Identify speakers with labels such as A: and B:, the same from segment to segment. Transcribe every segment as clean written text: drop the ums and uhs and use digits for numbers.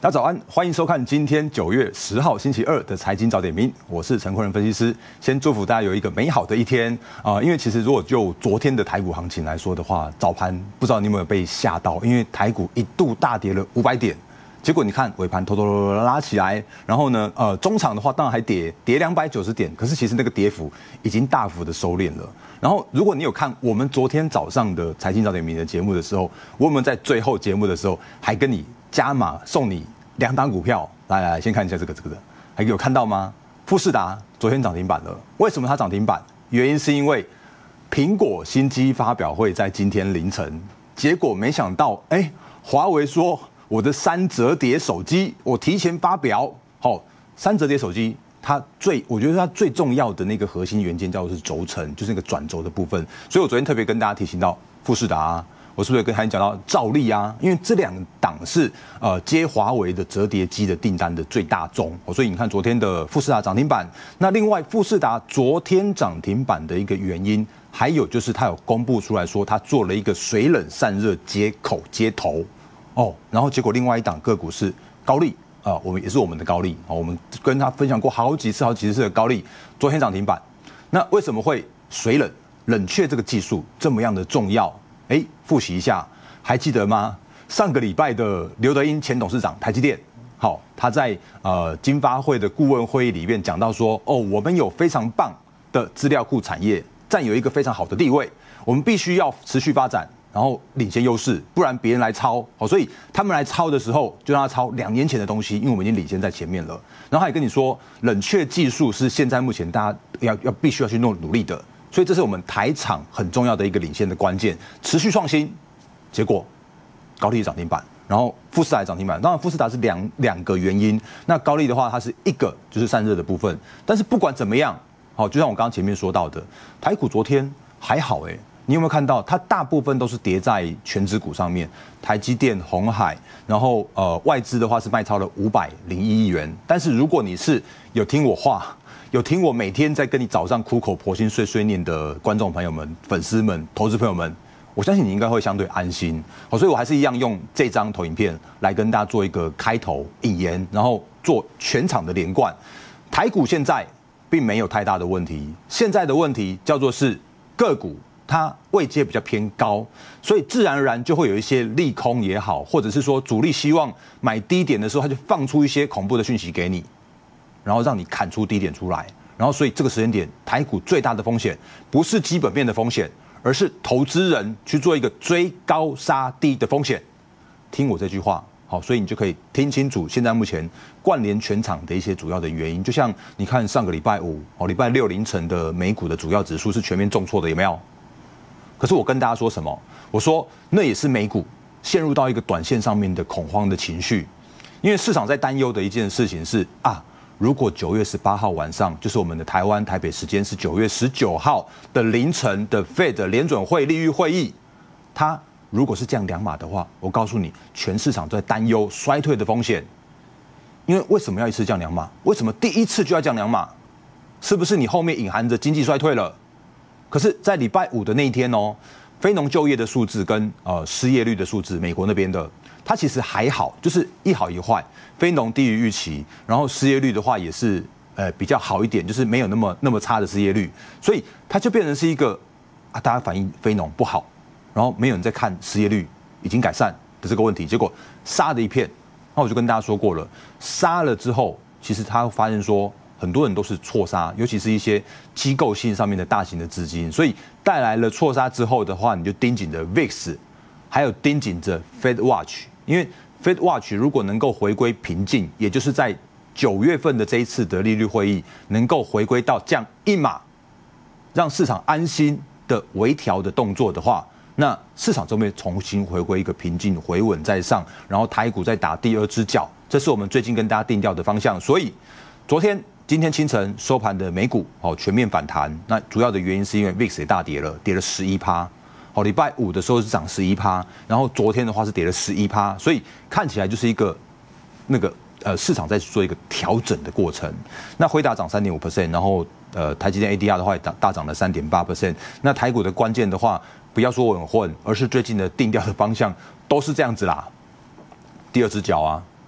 A: 大家早安，欢迎收看今天9月10号星期二的财经早点名，我是陈坤仁分析师。先祝福大家有一个美好的一天因为其实如果就昨天的台股行情来说的话，早盘不知道你有没有被吓到，因为台股一度大跌了500点。结果你看尾盘偷偷拉起来，然后呢，中场的话当然还跌290点，可是其实那个跌幅已经大幅的收敛了。然后如果你有看我们昨天早上的财经早点名的节目的时候，我们在最后节目的时候还跟你加码送你2档股票，来先看一下这个，还有看到吗？富士达昨天涨停板了，为什么它涨停板？原因是因为苹果新机发表会在今天凌晨，结果没想到，华为说我的3折叠手机我提前发表，3折叠手机我觉得它最重要的那个核心元件叫做是轴承，就是那个转轴的部分，所以我昨天特别跟大家提醒到富士达我是不是跟你讲到兆利啊？因为这2档是接华为的折叠机的订单的最大宗，所以你看昨天的富士达涨停板。那另外富士达昨天涨停板的一个原因，还有就是它有公布出来说，它做了一个水冷散热接头然后结果另外一档个股是高力我们也是我们的高力我们跟他分享过好几次的高力，昨天涨停板。那为什么会水冷却这个技术这么样的重要？复习一下，还记得吗？上个礼拜的刘德音前董事长，台积电，他在经发会的顾问会议里面讲到说，我们有非常棒的资料库产业，占有一个非常好的地位，我们必须要持续发展，然后领先优势，不然别人来抄，所以他们来抄的时候，就让他抄2年前的东西，因为我们已经领先在前面了。然后他也跟你说，冷却技术是现在目前大家必须要去努力的。所以这是我们台厂很重要的一个领先的关键，持续创新。结果高力涨停板，然后富士达涨停板。当然富士达是两个原因，那高力的话它是一个就是散热的部分。但是不管怎么样，就像我刚刚前面说到的，台股昨天还好你有没有看到它大部分都是跌在全指股上面，台积电、鸿海，然后外资的话是卖超了501亿元。但是如果你是有听我话，有听我每天在跟你早上苦口婆心碎碎念的观众朋友们、粉丝们、投资朋友们，我相信你应该会相对安心。所以我还是一样用这张投影片来跟大家做一个开头引言，然后做全场的连贯。台股现在并没有太大的问题，现在的问题叫做是个股它位阶比较偏高，所以自然而然就会有一些利空也好，或者是说主力希望买低点的时候，他就放出一些恐怖的讯息给你。然后让你砍出低点出来，然后所以这个时间点，台股最大的风险不是基本面的风险，而是投资人去做一个追高杀低的风险。听我这句话，所以你就可以听清楚现在目前冠联全场的一些主要的原因。就像你看上个礼拜5、礼拜6凌晨的美股的主要指数是全面重挫的，有没有？可是我跟大家说什么？我说那也是美股陷入到一个短线上面的恐慌的情绪，因为市场在担忧的一件事情是如果9月18号晚上，就是我们的台北时间是9月19号的凌晨的 Fed 联准会利率会议，它如果是降2码的话，我告诉你，全市场都在担忧衰退的风险。因为为什么要一次降2码？为什么第一次就要降2码？是不是你后面隐含着经济衰退了？可是，在礼拜5的那一天非农就业的数字跟失业率的数字，美国那边的，它其实还好，就是一好一坏。非农低于预期，然后失业率的话也是比较好一点，就是没有那么差的失业率，所以它就变成是一个大家反映非农不好，然后没有人在看失业率已经改善的这个问题，结果杀的一片。那我就跟大家说过了，杀了之后，其实他发现说很多人都是错杀，尤其是一些机构性上面的大型的资金，所以带来了错杀之后的话，你就盯紧着 VIX， 还有盯紧着 Fed Watch， 因为Fed Watch 如果能够回归平静，也就是在9月份的这一次的利率会议能够回归到降1码，让市场安心的微调的动作的话，那市场就会重新回归一个平静回稳在上，然后台股再打第2只脚，这是我们最近跟大家定调的方向。所以今天清晨收盘的美股全面反弹，那主要的原因是因为 VIX 也大跌了，跌了11%。礼拜5的时候是涨11%，然后昨天的话是跌了11%，所以看起来就是一个市场在做一个调整的过程。那辉达涨3.5%，然后台积电 ADR 的话也大涨了3.8%。那台股的关键的话，不要说我很混，而是最近的定调的方向都是这样子啦。第二只脚啊，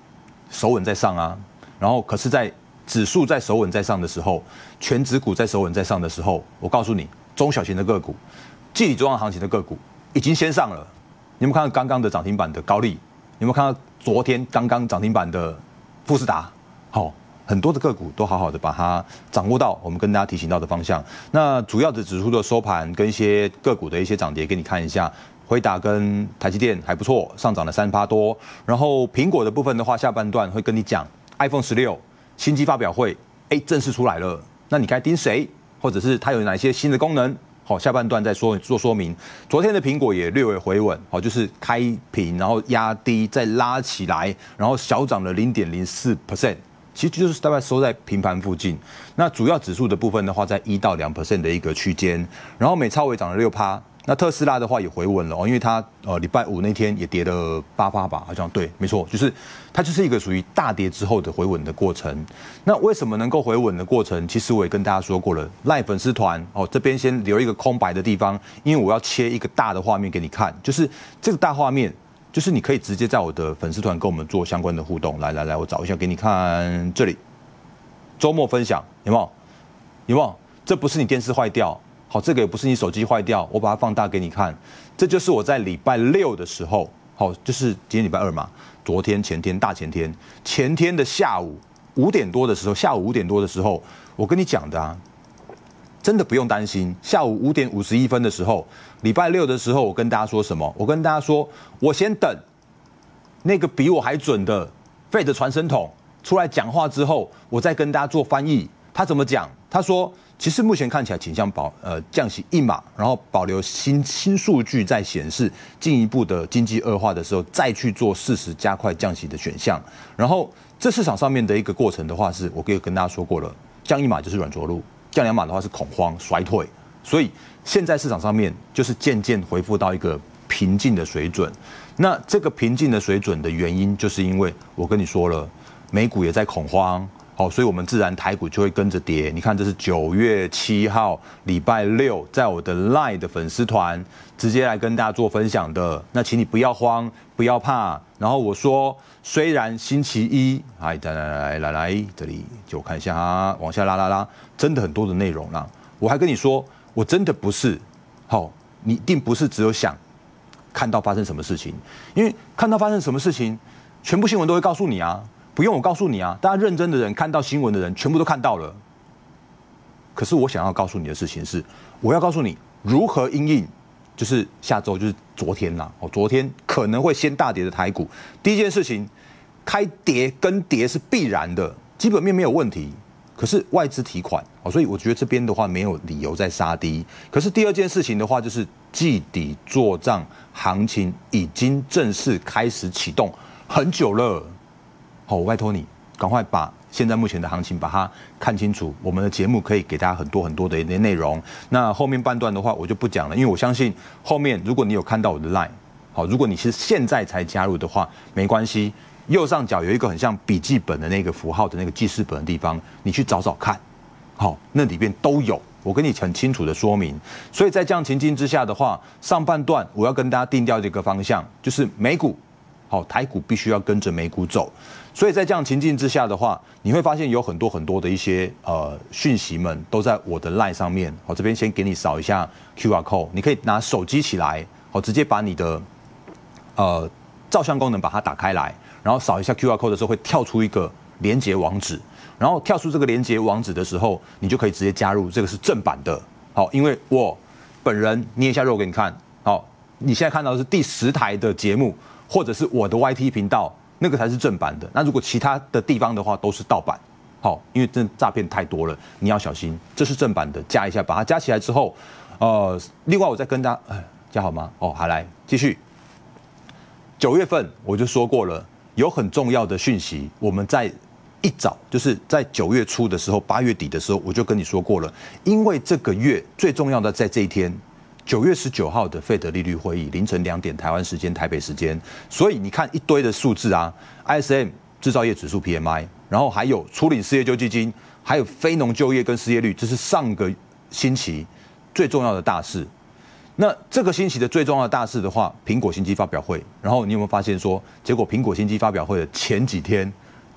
A: 守稳在上啊，然后可是，在指数在守稳在上的时候，全指股在守稳在上的时候，我告诉你，中小型的个股、季底中央行情的个股已经先上了。你有没有看到刚刚的涨停板的高力？有没有看到昨天刚刚涨停板的富士达？好，很多的个股都好好的把它掌握到我们跟大家提醒到的方向。那主要的指数的收盘跟一些个股的一些涨跌，给你看一下。辉达跟台积电还不错，上涨了3%多。然后苹果的部分的话，下半段会跟你讲 iPhone 16新机发表会，正式出来了。那你该盯谁，或者是它有哪些新的功能？好，下半段再做说明。昨天的苹果也略微回稳，好，就是开平，然后压低，再拉起来，然后小涨了0.04%，其实就是大概收在平盘附近。那主要指数的部分的话，在1到2%的一个区间，然后美超微涨了6%。那特斯拉的话也回稳了哦，因为它礼拜五那天也跌了8%吧，好像对，没错，就是它就是一个属于大跌之后的回稳的过程。那为什么能够回稳的过程？其实我也跟大家说过了，赖粉丝团哦，这边先留一个空白的地方，因为我要切一个大的画面给你看，就是这个大画面，就是你可以直接在我的粉丝团跟我们做相关的互动。来，我找一下给你看，这里周末分享有没有？有没有？这不是你电视坏掉。好，这个也不是你手机坏掉，我把它放大给你看。这就是我在礼拜六的时候，好，就是今天礼拜二嘛，昨天、前天、大前天，前天的下午5点多的时候，下午5点多的时候，我跟你讲的啊，真的不用担心。下午5点51分的时候，礼拜六的时候，我跟大家说什么？我跟大家说，我先等那个比我还准的Fed传声筒出来讲话之后，我再跟大家做翻译。他怎么讲？他说，其实目前看起来倾向降息1码，然后保留新数据在显示进一步的经济恶化的时候，再去做适时加快降息的选项。然后这市场上面的一个过程的话，是我跟大家说过了，降1码就是软着陆，降2码的话是恐慌衰退。所以现在市场上面就是渐渐恢复到一个平静的水准。那这个平静的水准的原因，就是因为我跟你说了，美股也在恐慌。好，所以我们自然台股就会跟着跌。你看，这是9月7号礼拜六，在我的 LINE 的粉丝团直接来跟大家做分享的。那请你不要慌，不要怕。然后我说，虽然星期一，来，这里就看一下啊，往下拉，真的很多的内容啦。我还跟你说，我真的不是，好，你一定不是只有想看到发生什么事情，因为看到发生什么事情，全部新闻都会告诉你啊。不用我告诉你啊，大家认真的人看到新闻的人全部都看到了。可是我想要告诉你的事情是，我要告诉你如何因应，就是下周就是昨天啦，昨天可能会先大跌的台股。第一件事情，开跌跟跌是必然的，基本面没有问题。可是外资提款，所以我觉得这边的话没有理由再杀低。可是第二件事情的话，就是季底作账行情已经正式开始启动很久了。好，我拜托你，赶快把现在目前的行情把它看清楚。我们的节目可以给大家很多的一些内容。那后面半段的话，我就不讲了，因为我相信后面如果你有看到我的 LINE， 好，如果你是现在才加入的话，没关系，右上角有一个很像笔记本的那个符号的那个记事本的地方，你去找找看。好，那里面都有，我跟你很清楚的说明。所以在这样情境之下的话，上半段我要跟大家定调这个方向，就是美股。好，台股必须要跟着美股走，所以在这样情境之下的话，你会发现有很多的一些讯息们都在我的 LINE 上面。好，这边先给你扫一下 QR code， 你可以拿手机起来，好，直接把你的照相功能把它打开来，然后扫一下 QR code 的时候会跳出一个连结网址，然后跳出这个连结网址的时候，你就可以直接加入，这个是正版的。好，因为我本人捏一下肉给你看。好，你现在看到的是第10台的节目。或者是我的 YT 频道，那个才是正版的。那如果其他的地方的话，都是盗版。好，因为真的诈骗太多了，你要小心。这是正版的，加一下，把它加起来之后，另外我再跟大家，加好吗？好，来继续。9月份我就说过了，有很重要的讯息，我们在一早就是在9月初的时候，8月底的时候，我就跟你说过了，因为这个月最重要的在这一天。9月19号的费德利率会议，凌晨2点台湾时间、台北时间，所以你看一堆的数字啊 ，ISM 制造业指数 PMI， 然后还有初领失业救济金，还有非农就业跟失业率，这是上个星期最重要的大事。那这个星期的最重要的大事的话，苹果新机发表会，然后你有没有发现说，结果苹果新机发表会的前几天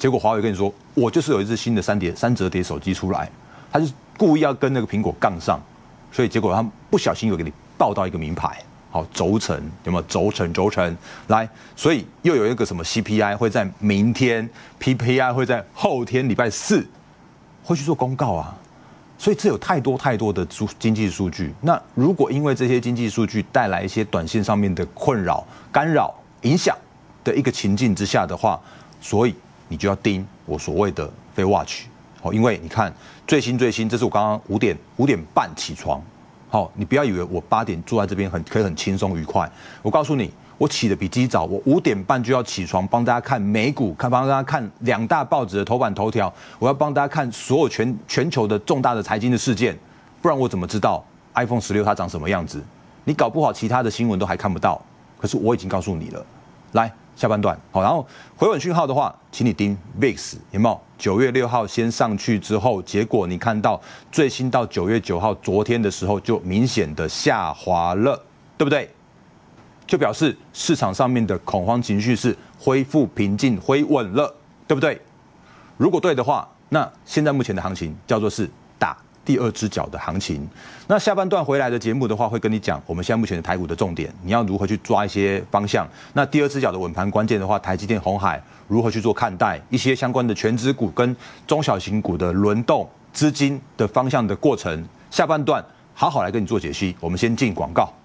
A: 结果华为跟你说，我就是有一只新的三折叠手机出来，他就故意要跟那个苹果杠上，所以结果他不小心有给你报到一个名牌。好，轴承有没有轴承来？所以又有一个什么 CPI 会在明天 ，PPI 会在后天礼拜4会去做公告啊。所以这有太多的经济数据。那如果因为这些经济数据带来一些短线上面的困扰、干扰、影响的一个情境之下的话，所以你就要盯我所谓的非 watch。好，因为你看最新，这是我刚刚5点半起床。好，你不要以为我8点坐在这边可以很轻松愉快。我告诉你，我起得比鸡早，我5点半就要起床，帮大家看美股，帮大家看2大报纸的头版头条，我要帮大家看所有全球的重大的财经的事件，不然我怎么知道 iPhone 16它长什么样子？你搞不好其他的新闻都还看不到，可是我已经告诉你了。来，下半段好，然后回稳讯号的话，请你盯 VIX 有没有？9月6号先上去之后，结果你看到最新到9月9号，昨天的时候就明显的下滑了，对不对？就表示市场上面的恐慌情绪是恢复平静、回稳了，对不对？如果对的话，那现在目前的行情叫做是打第2只脚的行情。那下半段回来的节目的话，会跟你讲我们现在目前的台股的重点，你要如何去抓一些方向。那第2只脚的稳盘关键的话，台积电、鸿海如何去做看待一些相关的全指股跟中小型股的轮动资金的方向的过程。下半段好好来跟你做解析。我们先进广告。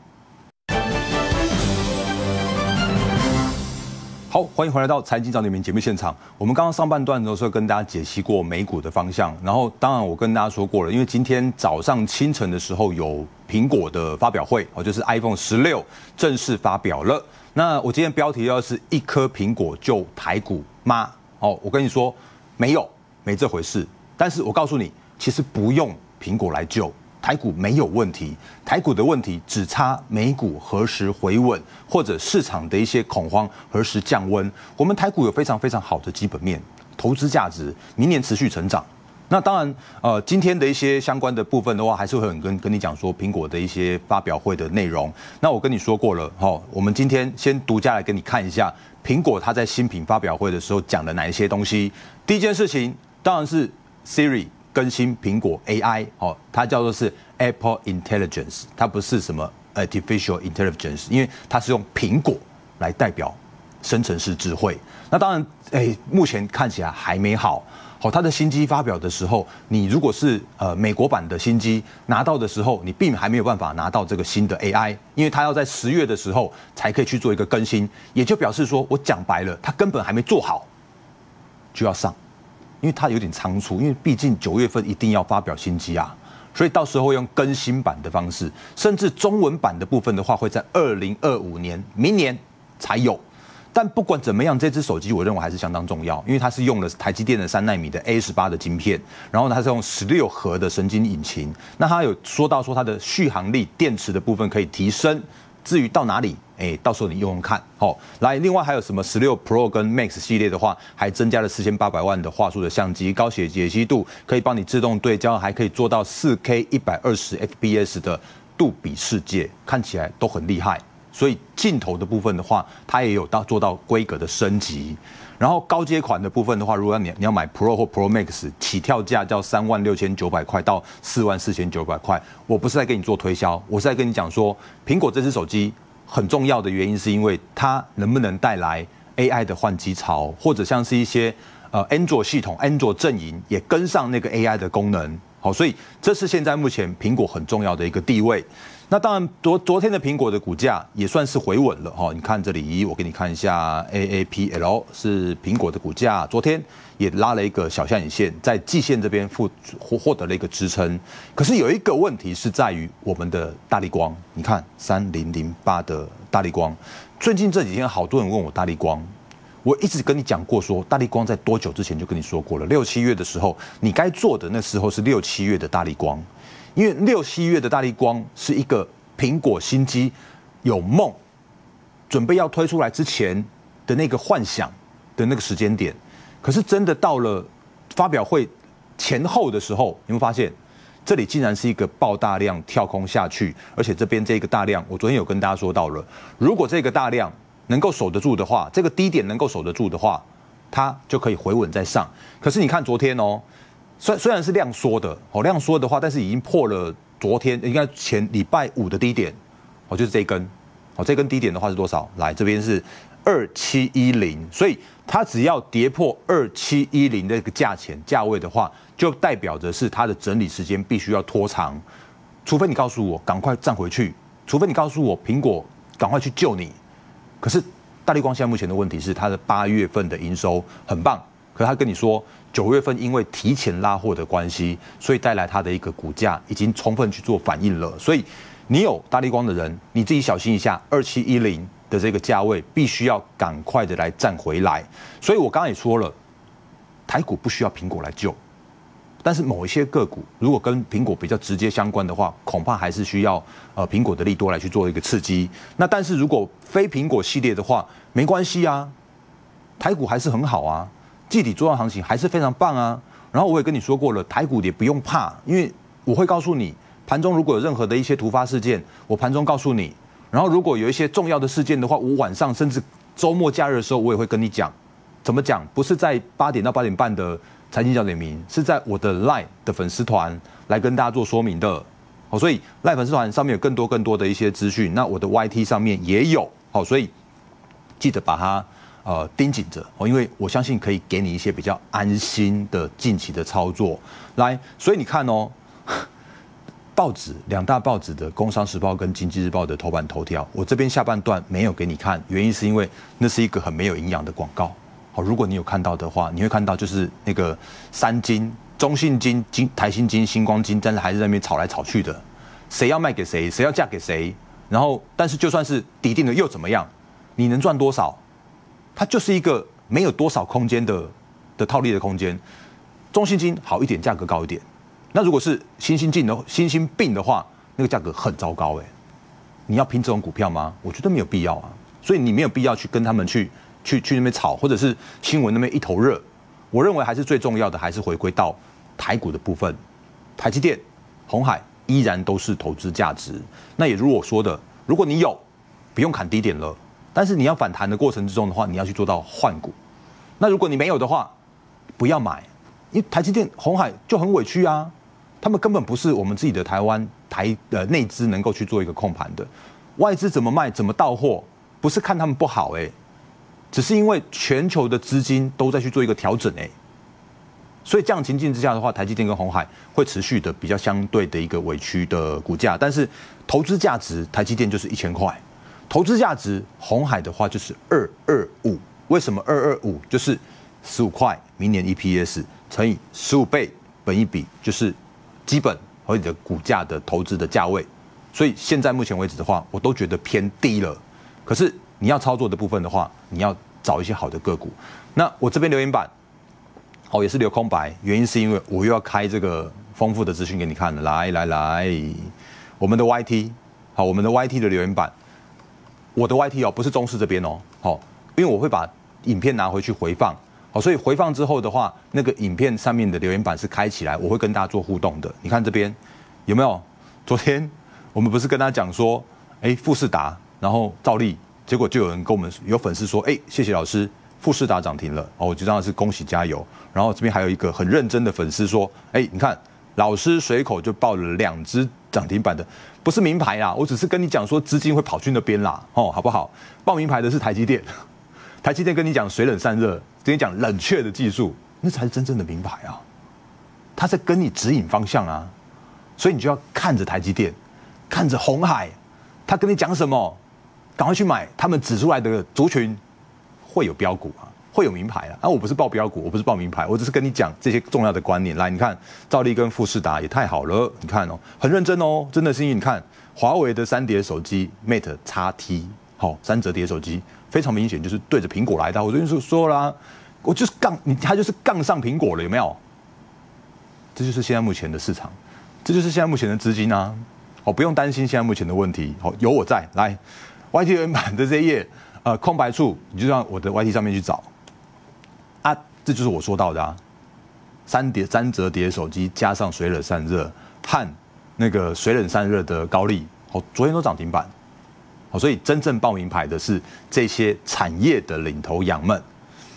A: 好，欢迎回来到财经早点名节目现场。我们刚刚上半段的时候跟大家解析过美股的方向，然后当然我跟大家说过了，因为今天早上清晨的时候有苹果的发表会，就是 iPhone 16正式发表了。那我今天标题要是一颗苹果救台股吗？哦，我跟你说没这回事。但是我告诉你，其实不用苹果来救。台股没有问题，台股的问题只差美股何时回稳，或者市场的一些恐慌何时降温。我们台股有非常好的基本面，投资价值，明年持续成长。那当然，今天的一些相关的部分的话，还是会很跟你讲说苹果的一些发表会的内容。那我跟你说过了，我们今天先独家来给你看一下苹果它在新品发表会的时候讲的哪一些东西。第一件事情当然是 Siri。更新苹果 AI， 它叫做是 Apple Intelligence， 它不是什么 Artificial Intelligence， 因为它是用苹果来代表生成式智慧。那当然，目前看起来还没好。它的新机发表的时候，你如果是美国版的新机拿到的时候，你并还没有办法拿到这个新的 AI， 因为它要在10月的时候才可以去做一个更新，也就表示说我讲白了，它根本还没做好就要上。因为它有点仓促，因为毕竟9月份一定要发表新机啊，所以到时候会用更新版的方式，甚至中文版的部分的话，会在2025年明年才有。但不管怎么样，这只手机我认为还是相当重要，因为它是用了台积电的3奈米的 A18的晶片，然后它是用16核的神经引擎。那它有说到说它的续航力、电池的部分可以提升。至于到哪里，到时候你用用看。来，另外还有什么16 Pro 跟 Max 系列的话，还增加了4800万的画素的相机，高解析度可以帮你自动对焦，还可以做到4K 120 FPS 的杜比世界，看起来都很厉害。所以镜头的部分的话，它也有做到规格的升级。然后高阶款的部分的话，如果你要买 Pro 或 Pro Max， 起跳价叫36900块到44900块。我不是在跟你做推销，我是在跟你讲说，苹果这只手机很重要的原因是因为它能不能带来 AI 的换机潮，或者像是一些Android 系统、Android 阵营也跟上那个 AI 的功能。好，所以这是现在目前苹果很重要的一个地位。那当然，昨天的苹果的股价也算是回稳了哈。你看这里，我给你看一下 AAPL 是苹果的股价，昨天也拉了一个小下影线，在季线这边获得了一个支撑。可是有一个问题是在于我们的大立光，你看3008的大立光，最近这几天好多人问我大立光。我一直跟你讲过说，大立光在多久之前就跟你说过了，6、7月的时候，你该做的那时候是6、7月的大立光，因为6、7月的大立光是一个苹果新机有梦，准备要推出来之前的那个幻想的那个时间点。可是真的到了发表会前后的时候，你会发现这里竟然是一个爆大量跳空下去，而且这边这个大量，我昨天有跟大家说到了，如果这个大量能够守得住的话，这个低点能够守得住的话， 它就可以回稳再上。可是你看昨天哦，虽然是量缩的量缩的话，但是已经破了昨天应该前礼拜五的低点就是这一根这根低点的话是多少？来这边是2710，所以它只要跌破2710的一个价位的话，就代表着是它的整理时间必须要拖长，除非你告诉我赶快站回去，除非你告诉我苹果赶快去救你。可是大立光现在目前的问题是，它的8月份的营收很棒，可是他跟你说9月份因为提前拉货的关系，所以带来它的一个股价已经充分去做反应了。所以你有大立光的人，你自己小心一下，2710的这个价位必须要赶快的来站回来。所以我刚刚也说了，台股不需要苹果来救。但是某一些个股如果跟苹果比较直接相关的话，恐怕还是需要苹果的利多来去做一个刺激。那但是如果非苹果系列的话，没关系啊，台股还是很好啊，季底作战行情还是非常棒啊。然后我也跟你说过了，台股也不用怕，因为我会告诉你，盘中如果有任何的一些突发事件，我盘中告诉你。然后如果有一些重要的事件的话，我晚上甚至周末假日的时候，我也会跟你讲。怎么讲？不是在8点到8点半的财经角点名，是在我的 LINE 的粉丝团来跟大家做说明的。所以 LINE 粉丝团上面有更多的一些资讯，那我的 YT 上面也有。所以记得把它盯紧着因为我相信可以给你一些比较安心的近期的操作。来，所以你看报纸2大报纸的《工商时报》跟《经济日报》的头版头条，我这边下半段没有给你看，原因是因为那是一个很没有营养的广告。如果你有看到的话，你会看到就是那个3金、中信金、台新金、星光金，但是还是在那边吵来吵去的，谁要卖给谁，谁要嫁给谁。然后，但是就算是底定了又怎么样？你能赚多少？它就是一个没有多少空间的套利的空间。中信金好一点，价格高一点。那如果是新兴病的话，那个价格很糟糕你要拼这种股票吗？我觉得没有必要啊。所以你没有必要去跟他们去那边炒，或者是新闻那边一头热。我认为还是最重要的，还是回归到台股的部分。台积电、鸿海依然都是投资价值。那也如我说的，如果你有，不用砍低点了。但是你要反弹的过程之中的话，你要去做到换股。那如果你没有的话，不要买，因为台积电、鸿海就很委屈啊。他们根本不是我们自己的台湾内资能够去做一个控盘的。外资怎么卖，怎么到货，不是看他们不好只是因为全球的资金都在去做一个调整所以这样情境之下的话，台积电跟鸿海会持续的比较相对的一个委屈的股价，但是投资价值台积电就是1000块，投资价值鸿海的话就是225。为什么225？就是15块明年 EPS 乘以15倍本益比，就是基本和你的股价的投资的价位。所以现在目前为止的话，我都觉得偏低了。可是你要操作的部分的话，你要找一些好的个股。那我这边留言板也是留空白，原因是因为我又要开这个丰富的资讯给你看了。来，我们的 YT 我们的 YT 的留言板，我的 YT 不是中视这边因为我会把影片拿回去回放所以回放之后的话，那个影片上面的留言板是开起来，我会跟大家做互动的。你看这边有没有？昨天我们不是跟他讲说，富士达，然后兆利，结果就有人跟我们有粉丝说，谢谢老师，富士达涨停了我就当然是恭喜加油。然后这边还有一个很认真的粉丝说，你看老师随口就报了2只涨停板的，不是名牌啦，我只是跟你讲说资金会跑去那边啦，好不好？报名牌的是台积电，台积电跟你讲水冷散热，跟你讲冷却的技术，那才是真正的名牌啊，他在跟你指引方向啊，所以你就要看着台积电，看着鸿海，他跟你讲什么，赶快去买，他们指出来的族群会有标股会有名牌我不是报标股，我不是报名牌，我只是跟你讲这些重要的观念。来，你看兆利跟富士达也太好了，你看很认真真的是因为你看华为的3碟手机 Mate XT 3折叠手机，非常明显就是对着苹果来的。我昨天就说啦，我就是他就是杠上苹果了，有没有？这就是现在目前的市场，这就是现在目前的资金不用担心现在目前的问题，有我在。来 ，YT 留言板的这一页空白处，你就让我的 YT 上面去找。这就是我说到的3折叠手机加上水冷散热和那个水冷散热的高力，昨天都涨停板，所以真正报名牌的是这些产业的领头羊们。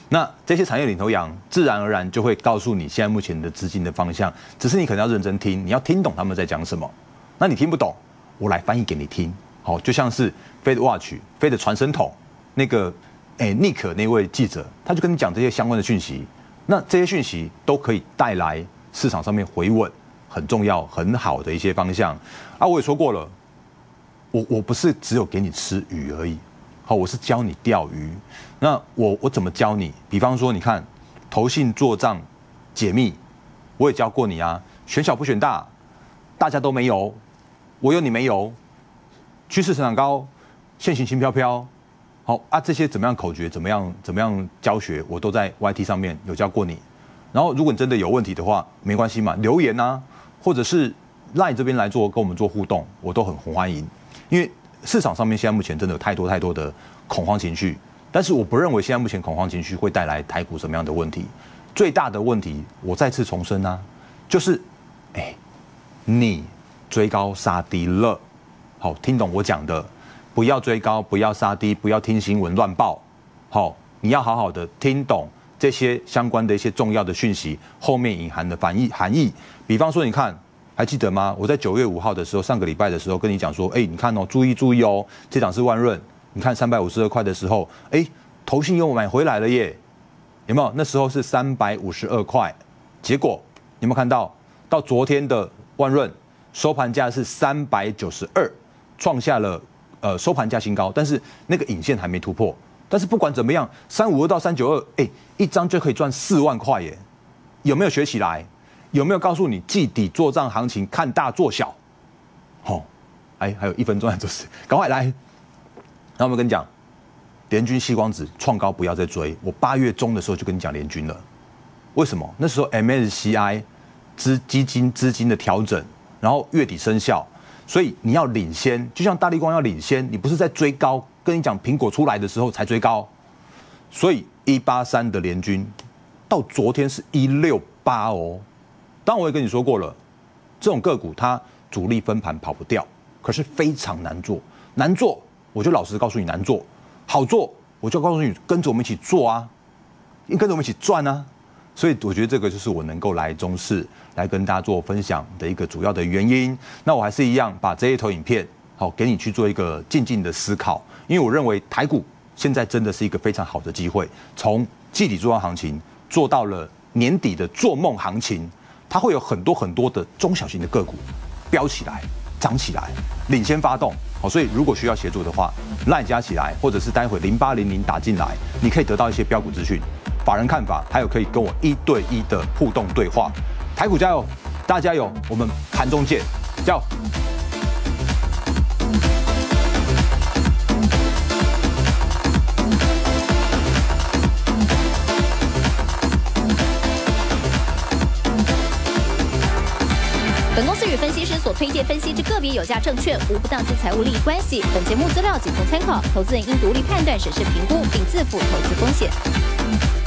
A: 那这些产业领头羊自然而然就会告诉你现在目前的资金的方向，只是你可能要认真听，你要听懂他们在讲什么。那你听不懂，我来翻译给你听。好，就像是 Fed Watch、Fed 传声筒那个Nick 那位记者，他就跟你讲这些相关的讯息。那这些讯息都可以带来市场上面回稳，很重要、很好的一些方向。啊，我也说过了，我不是只有给你吃鱼而已。好，我是教你钓鱼。那我怎么教你？比方说，你看投信做账解密，我也教过你啊。选小不选大，大家都没有，我有你没有。趋势成长高，现行轻飘飘。好啊，这些怎么样口诀，怎么样教学，我都在 YT 上面有教过你。然后，如果你真的有问题的话，没关系嘛，留言啊，或者是 LINE 这边来跟我们做互动，我都很欢迎。因为市场上面现在目前真的有太多的恐慌情绪，但是我不认为现在目前恐慌情绪会带来台股什么样的问题。最大的问题，我再次重申啊，就是你追高杀低了。好，听懂我讲的，不要追高，不要杀低，不要听新闻乱报。好，你要好好的听懂这些相关的一些重要的讯息后面隐含的含义。比方说，你看。还记得吗？我在9月5号的时候，上个礼拜的时候跟你讲说，你看哦，注意哦，这档是万润，你看352块的时候，投信又买回来了耶，有没有？那时候是352块，结果有没有看到？到昨天的万润收盘价是392，创下了收盘价新高，但是那个影线还没突破。但是不管怎么样，352到392，一张就可以赚4万块耶，有没有学起来？有没有告诉你季底作账行情看大做小？还有1分钟就是，赶快来。然后我们跟你讲，联军矽光子创高不要再追。我8月中的时候就跟你讲联军了，为什么？那时候 MSCI 基金资金的调整，然后月底生效，所以你要领先，就像大立光要领先，你不是在追高，跟你讲苹果出来的时候才追高，所以183的联军到昨天是168哦。当然我也跟你说过了，这种个股它主力分盘跑不掉，可是非常难做。难做，我就老实告诉你难做；好做，我就告诉你跟着我们一起做啊，跟着我们一起赚啊。所以我觉得这个就是我能够来中视来跟大家做分享的一个主要的原因。那我还是一样把这一头影片给你去做一个静静的思考，因为我认为台股现在真的是一个非常好的机会，从季底做行情做到了年底的做梦行情。它会有很多的中小型的个股飙起来、涨起来，领先发动。好，所以如果需要协助的话，LINE 加起来，或者是待会0800打进来，你可以得到一些标股资讯、法人看法，还有可以跟我1对1的互动对话。台股加油，大家加油，我们盘中见，加油！
B: 本公司与分析师所推荐分析之个别有价证券无不当之财务利益关系。本节目资料仅供参考，投资人应独立判断、审视、评估，并自负投资风险。